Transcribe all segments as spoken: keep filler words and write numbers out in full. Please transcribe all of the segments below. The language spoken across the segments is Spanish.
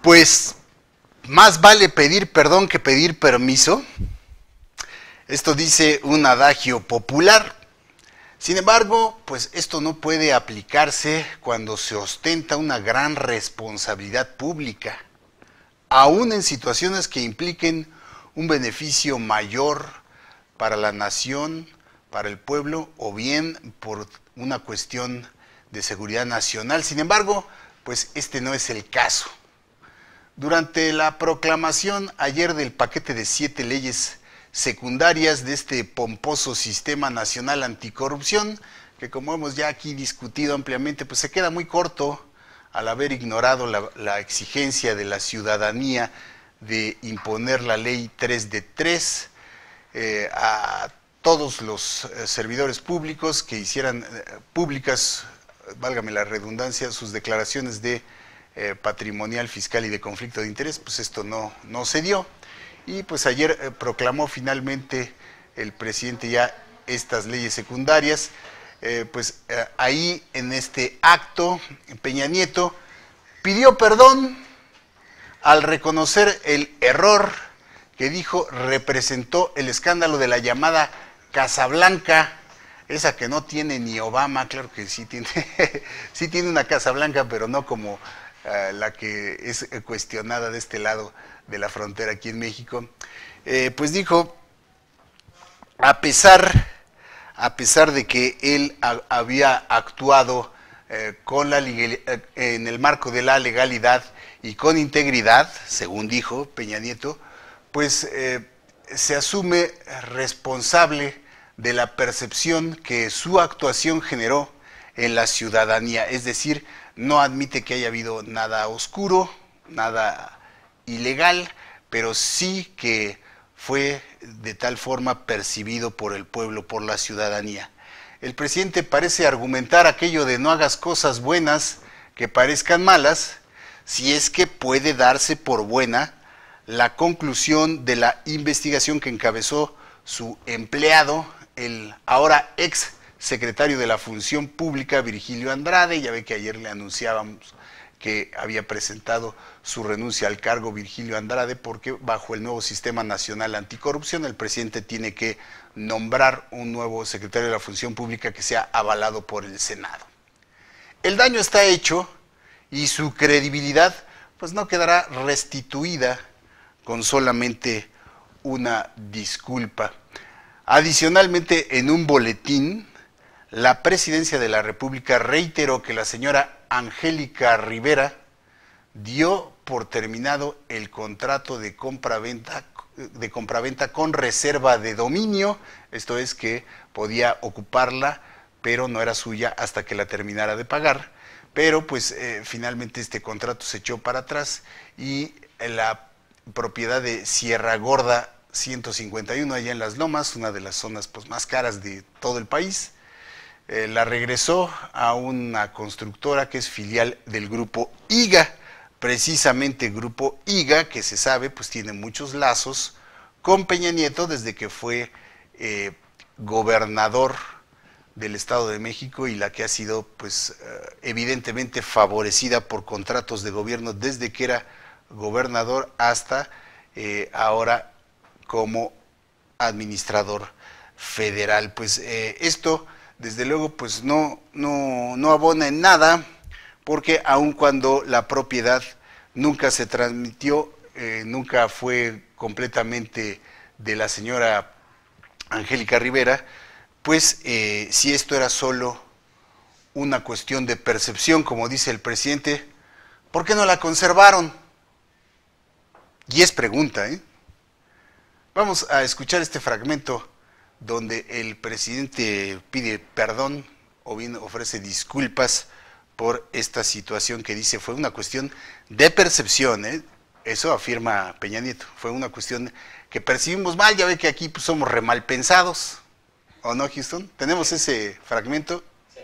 Pues más vale pedir perdón que pedir permiso. Esto dice un adagio popular. Sin embargo, pues esto no puede aplicarse cuando se ostenta una gran responsabilidad pública, aún en situaciones que impliquen un beneficio mayor para la nación, para el pueblo, o bien por una cuestión de seguridad nacional. Sin embargo, pues este no es el caso. Durante la proclamación ayer del paquete de siete leyes secundarias de este pomposo Sistema Nacional Anticorrupción, que como hemos ya aquí discutido ampliamente, pues se queda muy corto al haber ignorado la, la exigencia de la ciudadanía de imponer la ley tres de tres eh, a todos los eh, servidores públicos que hicieran eh, públicas, válgame la redundancia, sus declaraciones de eh, patrimonial, fiscal y de conflicto de interés. Pues esto no, no se dio. Y pues ayer eh, proclamó finalmente el presidente ya estas leyes secundarias. Eh, pues eh, ahí en este acto, Peña Nieto pidió perdón al reconocer el error que dijo representó el escándalo de la llamada Casa Blanca, esa que no tiene ni Obama. Claro que sí tiene, sí tiene una Casa Blanca, pero no como uh, la que es cuestionada de este lado de la frontera aquí en México. Eh, pues dijo, a pesar, a pesar de que él a, había actuado eh, con la legal, eh, en el marco de la legalidad y con integridad, según dijo Peña Nieto, pues eh, se asume responsable de la percepción que su actuación generó en la ciudadanía. Es decir, no admite que haya habido nada oscuro, nada ilegal, pero sí que fue de tal forma percibido por el pueblo, por la ciudadanía. El presidente parece argumentar aquello de no hagas cosas buenas que parezcan malas, si es que puede darse por buena la conclusión de la investigación que encabezó su empleado, el ahora ex secretario de la Función Pública, Virgilio Andrade. Ya ve que ayer le anunciábamos que había presentado su renuncia al cargo Virgilio Andrade, porque bajo el nuevo Sistema Nacional Anticorrupción el presidente tiene que nombrar un nuevo secretario de la Función Pública que sea avalado por el Senado. El daño está hecho y su credibilidad pues no quedará restituida con solamente una disculpa. Adicionalmente, en un boletín, la Presidencia de la República reiteró que la señora Angélica Rivera dio por terminado el contrato de compraventa de compraventa con reserva de dominio, esto es que podía ocuparla, pero no era suya hasta que la terminara de pagar. Pero pues eh, finalmente este contrato se echó para atrás y la propiedad de Sierra Gorda ciento cincuenta y uno, allá en Las Lomas, una de las zonas pues más caras de todo el país, eh, la regresó a una constructora que es filial del Grupo IGA. Precisamente Grupo IGA, que se sabe, pues tiene muchos lazos con Peña Nieto desde que fue eh, gobernador del Estado de México, y la que ha sido pues eh, evidentemente favorecida por contratos de gobierno desde que era gobernador hasta eh, ahora como administrador federal. Pues eh, esto desde luego pues no, no, no abona en nada, porque aun cuando la propiedad nunca se transmitió, eh, nunca fue completamente de la señora Angélica Rivera, pues eh, si esto era solo una cuestión de percepción, como dice el presidente, ¿por qué no la conservaron? Y es pregunta, ¿eh? Vamos a escuchar este fragmento donde el presidente pide perdón o bien ofrece disculpas por esta situación que dice fue una cuestión de percepción, ¿eh? Eso afirma Peña Nieto, fue una cuestión que percibimos mal. Ya ve que aquí pues, somos re mal pensados, ¿o no, Houston? ¿Tenemos ese fragmento? Sí.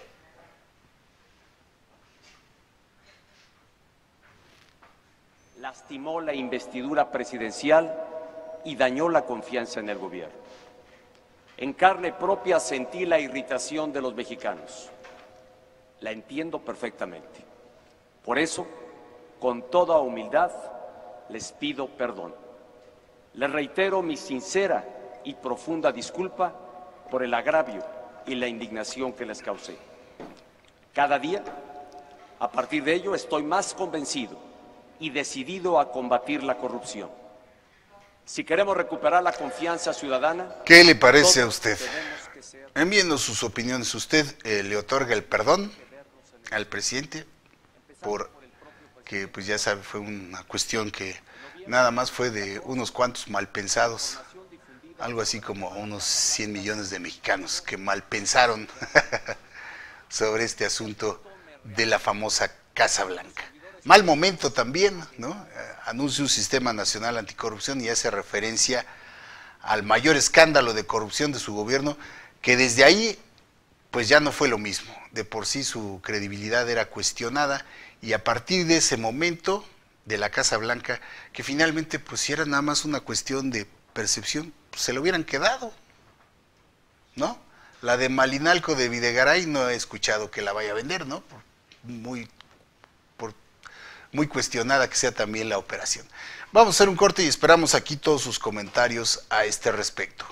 Lastimó la investidura presidencial y dañó la confianza en el gobierno. En carne propia sentí la irritación de los mexicanos. La entiendo perfectamente. Por eso, con toda humildad, les pido perdón. Les reitero mi sincera y profunda disculpa por el agravio y la indignación que les causé. Cada día, a partir de ello, estoy más convencido y decidido a combatir la corrupción. Si queremos recuperar la confianza ciudadana... ¿Qué le parece a usted? Envíenos sus opiniones. ¿Usted eh, le otorga el perdón al presidente? Por que, pues ya sabe, fue una cuestión que nada más fue de unos cuantos malpensados. Algo así como unos cien millones de mexicanos que malpensaron sobre este asunto de la famosa Casa Blanca. Mal momento también, ¿no? Anuncia un sistema nacional anticorrupción y hace referencia al mayor escándalo de corrupción de su gobierno, que desde ahí pues ya no fue lo mismo. De por sí su credibilidad era cuestionada y a partir de ese momento de la Casa Blanca, que finalmente pues si era nada más una cuestión de percepción, pues, se lo hubieran quedado, ¿no? La de Malinalco de Videgaray no he escuchado que la vaya a vender, ¿no? Por muy, por muy cuestionada que sea también la operación. Vamos a hacer un corte y esperamos aquí todos sus comentarios a este respecto.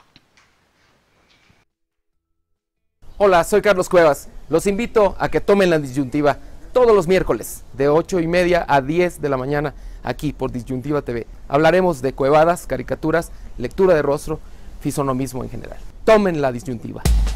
Hola, soy Carlos Cuevas. Los invito a que tomen la disyuntiva todos los miércoles de ocho y media a diez de la mañana aquí por Disyuntiva T V. Hablaremos de cuevadas, caricaturas, lectura de rostro, fisonomismo en general. Tomen la disyuntiva.